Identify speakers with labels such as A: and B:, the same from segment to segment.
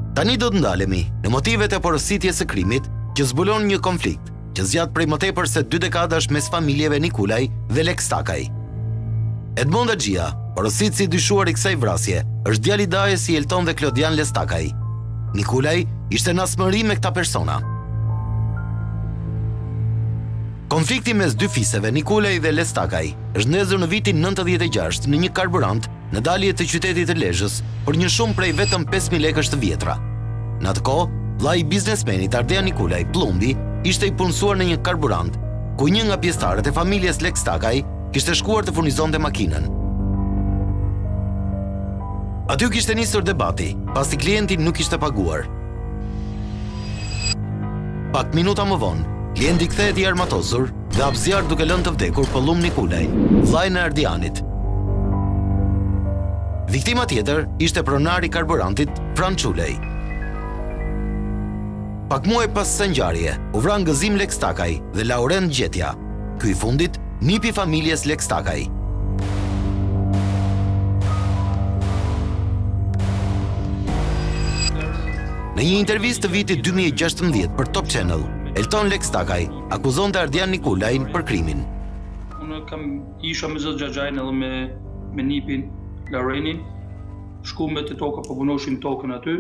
A: Tani do të ndalemi në motivet e porositjes së krimit që zbulon një konflikt që zgjat prej më tepër se 2 dekadash mes familjeve Nikulaj dhe Lekstakaj. Edmond Axhia, porositësi i dyshuar i kësaj vrasje, është djali i dajes i Elton dhe Klodian Lestakaj. Nikulaj ishte në asmëri me këta persona. Konflikti mes 2 fiseve, Nikulaj dhe Lestakaj, është ndezur në vitin 96 në një karburant në dalje të qytetit të Lezhës për një shumë prej vetëm 5.000 lekësh të vjetra. Në atë kohë, vllai i biznesmenit Ardean Nikulaj, Plumbi, ishte i punësuar në një karburant, ku një nga pjesëtarët e familjes Lekstakaj kishte shkuar të furnizonte makinën. Aty kishte nisur debati, pasi klienti nuk ishte paguar. Pak minuta më vonë, klienti kthehet i armatosur dhe hap zjarr duke lënë të vdekur Pëllum Nikulaj, vllain e Ardianit. Viktima tjetër ishte pronari i karburantit Fran Çulej. Pak muaj pas së ngjarje, u vran Gëzim Lekstakaj dhe Laurent Gjetja. Ky i fundit, nipi familjes Lekstakaj. Në një intervistë të vitit 2016 për Top Channel, Elton Lekstakaj akuzonte Ardian Nikulajin për krimin.
B: Unë isha me zot Xhaxhajin edhe me nipin Laurenin, shkume të toka, po punoshin tokën aty.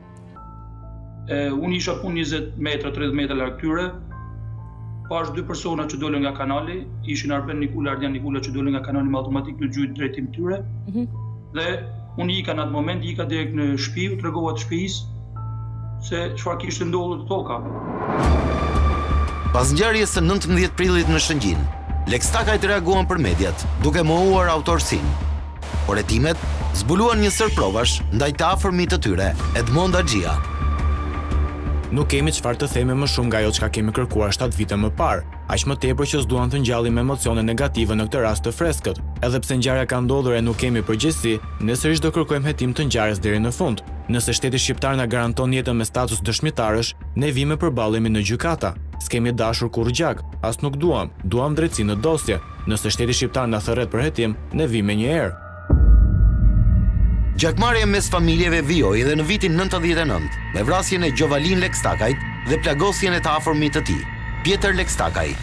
B: Unë isha pun 20 metra, 30 metra larg tyre. Pash 2 persona që dolën nga kanali, ishin Arben Nikulaj, Ardian Nikulaj që dolën nga kanali me automatik në gjujt drejtim tyre. Dhe unë ika në atë moment, ika direkt në shtëpi, u tregova të shtëpisë se çfarë kishte ndodhur të toka.
A: Pas ngjarjes së 19 prillit në Shëngjin, Lekstakajt reaguan për mediat, duke mohuar autorsinë. Por hetimet zbuluan një sër provash ndaj të afërmit të tyre, Edmond Axhia.
C: Nuk kemi çfarë të themi më shumë nga ajo çka kemi kërkuar 7 vite më parë, aq më tepër që s'duam të ngjallim me emocione negative në këtë rast të freskët. Edhe pse ngjarja ka ndodhur e nuk kemi përgjegjësi, ne sërish do kërkojmë hetim të ngjarjes deri në fund. Nëse shteti shqiptar na garanton jetën me status dëshmitarësh, ne vime përballemi në gjykata. S'kemi dashur kurrë gjak, as nuk duam drejtësi në dosje. Nëse shteti shqiptar na thërret për hetim, ne vime një herë.
A: Gjakmarrja mes familjeve vijoi edhe në vitin 99 me vrasjen e Gjovalin Lekstakajt dhe plagosjen e të afërmit të tij, Pjetër Lekstakaj.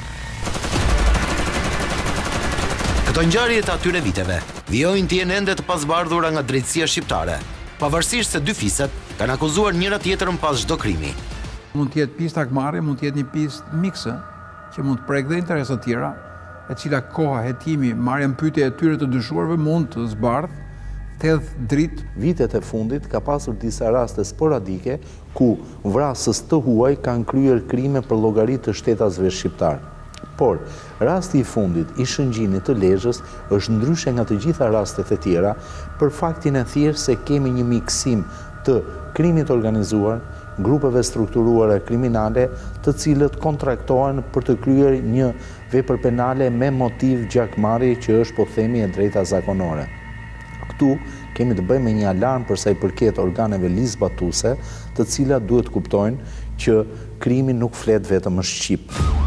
A: Këto ngjarje të atyre viteve vijojnë të jenë ende të pasbardhura nga drejtësia shqiptare, pavarësisht se 2 fiset kanë akuzuar njëra tjetrën pas çdo krimi.
D: Mund të jetë pistë takmarrje, mund të jetë një pistë mikse, që mund të prekë dhe interesa të tjera, e cila koha, hetimi, marrja në pyetje e tyre të dyshuarve mund të zbardhë dritë.
E: Vitet e fundit ka pasur disa raste sporadike ku vrasës të huaj kanë kryer krime për llogari të shtetasve shqiptar. Por, rasti i fundit i Shëngjinit të Lezhës është ndryshe nga të gjitha rastet e tjera për faktin e thjeshtë se kemi një miksim të krimit organizuar, grupeve strukturuara kriminale të cilët kontraktohen për të kryer një vepër penale me motiv gjakmarrje që është, po themi, e drejta zakonore. Këtu kemi të bëjmë një alarm për sa i përket organeve ligjzbatuese, të cilat duhet kuptojnë që krimi nuk flet vetëm në Shqip.